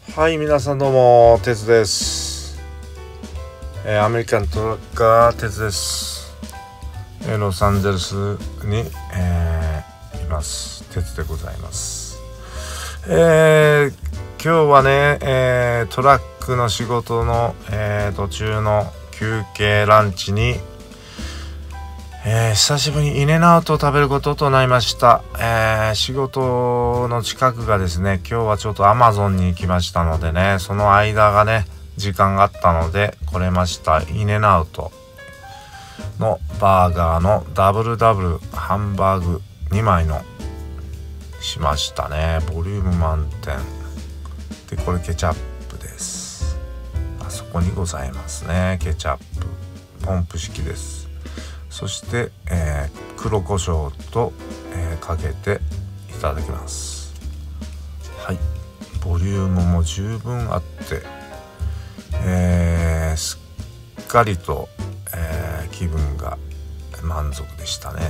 はい、皆さんどうも、てつです。アメリカントラッカーてつです。ロサンゼルスに、います。てつでございます。今日はね、トラックの仕事の、途中の休憩ランチに、久しぶりにインアウトを食べることとなりました。仕事の近くがですね、今日はちょっとアマゾンに行きましたのでね、その間がね、時間があったので来れました。インアウトのバーガーのダブルハンバーグ2枚のしましたね。ボリューム満点で、これケチャップです。あそこにございますね。ケチャップポンプ式です。そして、黒胡椒と、かけていただきます。はい、ボリュームも十分あって、すっかりと、気分が満足でしたね。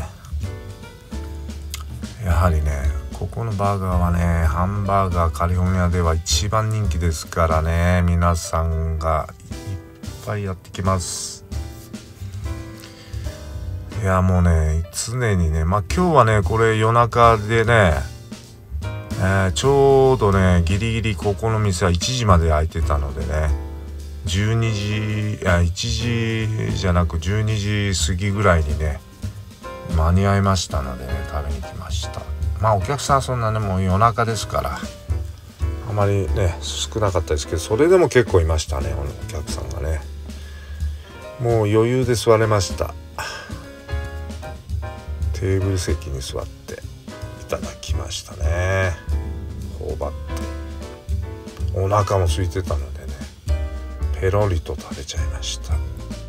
やはりね、ここのバーガーはね、ハンバーガーカリフォルニアでは一番人気ですからね、皆さんがいっぱいやってきます。いやもうね、常にね、今日はね、これ夜中でね、ちょうどね、ギリギリここの店は1時まで開いてたのでね、1時じゃなく12時過ぎぐらいにね、間に合いましたのでね、食べに来ました。お客さんそんなね、もう夜中ですからあまりね少なかったですけど、それでも結構いましたね、お客さんがね。もう余裕で座れました。テーブル席に座っていただきましたね。頬張ってお腹も空いてたのでね、ペロリと食べちゃいました。